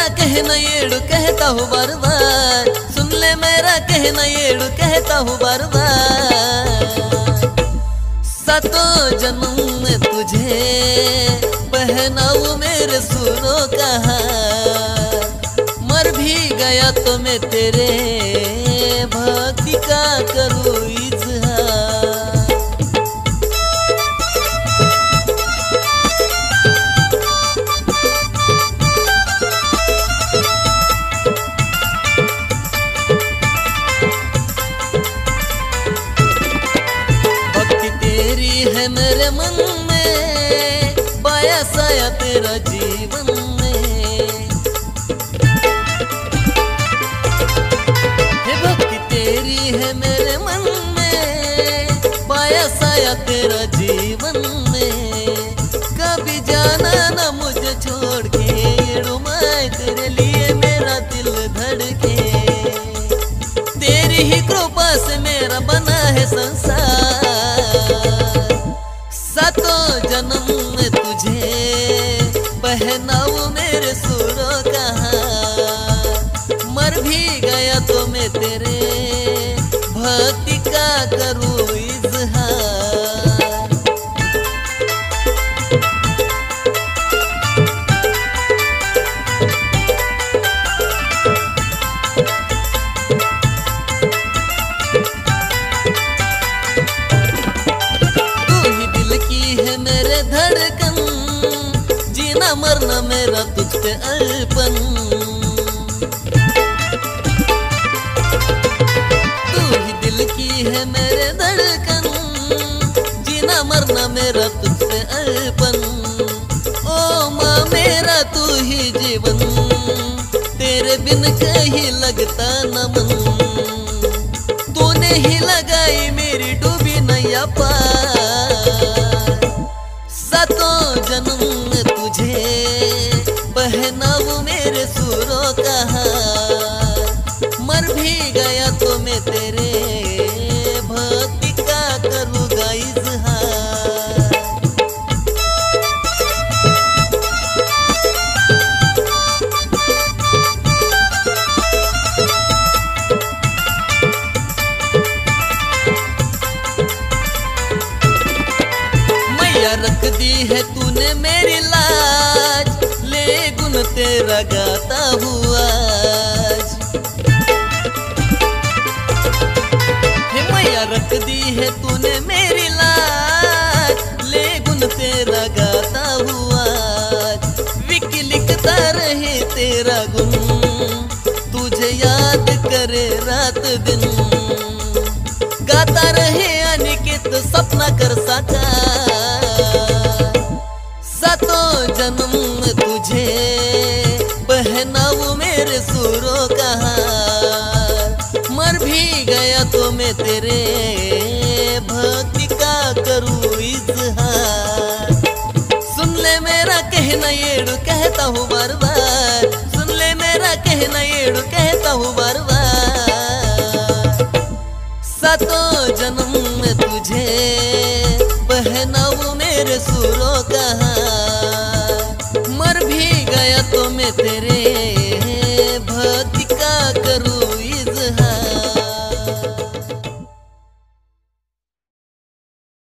मेरा कहना येड़ू कहता हूँ बार बार, सुन ले मेरा कहना येड़ू कहता हूँ बार बार। सातों जन्म में तुझे पहनाऊं मेरे सुरों का हार, मर भी गया तो मैं तेरे भक्ति का करूँ इजहार। भक्ति तेरी है मेरे मन में, पाया साया तेरा जीवन में। हे भक्ति तेरी है मेरे मन में, पाया साया तेरा जीवन में। कभी जाना ना मुझे छोड़ के, येड़ू माए तेरे लिए मेरा दिल धड़के। तेरी ही कृपा से मेरा बना है संसार। सातों जन्म में तुझे पहनाऊं मेरे सुरों का हार, मर भी गया तो मैं तेरे भक्ति का करूँ इजहार। है मेरे धड़कन, जीना मरना मेरा तुझ पे अर्पण। तू ही दिल की है मेरे धड़कन, जीना मरना मेरा तुझ पे अर्पण। ओ माँ मेरा तू ही जीवन, तेरे बिन कहीं लगता न मन। तूने ही लगाई मेरी डूबी नैया पार। सातों जन्म में तुझे पहनाऊं मेरे सुरों का हार, मर भी गया तो मैं तेरे भक्ति का करूँगा इजहार। रख दी है तूने मेरी लाज, ले गुन तेरा गाता हुआ आज। हे मैया रख दी है तूने मेरी लाज, ले गुन तेरा गाता हुआ आज। विकी लिखता रहे तेरा गुन, तुझे याद करे रात दिन। गाता रहे अनिकेत सपना कर साकार। सातों जन्म में तुझे पहनाऊं मेरे सुरों का हार, मर भी गया तो मैं तेरे